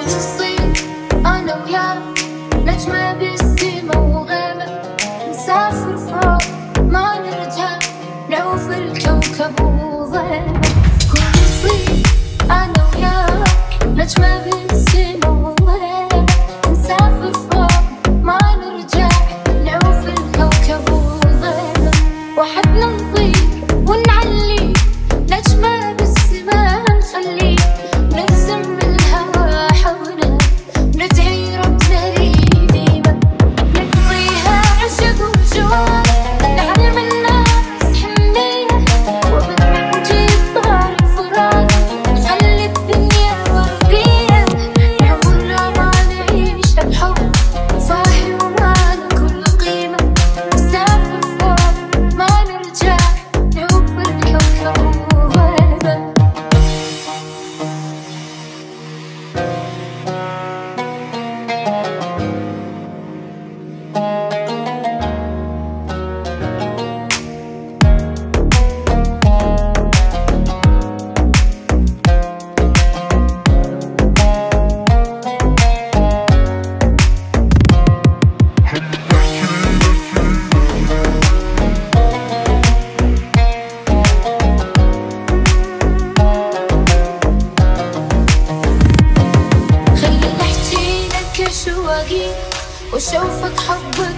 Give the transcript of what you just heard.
الصيف أنا وياك نجمة بالسما وغابة، نسافر فوق ما نرجع نعوف الكوكب وضيبة. كل صيف أنا وياك نجمة بالسما وغابة، نسافر فوق ما نرجع نعوف الكوكب وضيبة. وحدنا نطير ونعلي نجمة بالسما نخلي، نرسم الهوا حولنا ندعي ربنا ليديمة، نقضيها عشق وجوع نعلم الناس حنية، وبدنا نجيب طار الفراق نخلي الدنيا وردية، نعمرها ما نعيشها بحب صاحي وما له كل قيمة، نسافر فوق ما نرجع نعوف الكوكب وغيبة. خليني احكي لك اشواقي واشوفك حب